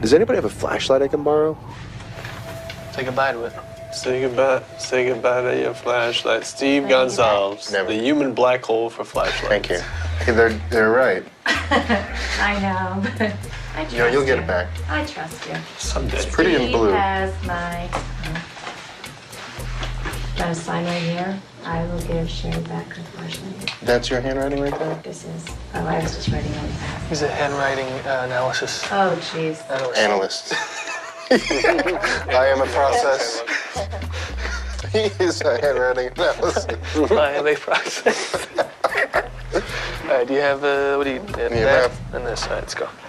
Does anybody have a flashlight I can borrow? Say goodbye to it. Say goodbye to your flashlight. Steve Gonsalves, the human black hole for flashlights. Thank you. Hey, they're right. I know. I trust You'll get it back. I trust you. Someday. It's pretty in blue. Steve has my... Got a sign right here. I will give Sherry back her flashlight. That's your handwriting right there? This is... Oh, I was just writing on the back. He's a handwriting analysis. Oh, jeez. Analyst. I am a process. He is a handwriting analyst. I am a process. All right, do you have, what do you need? Yeah, And this, all right, let's go.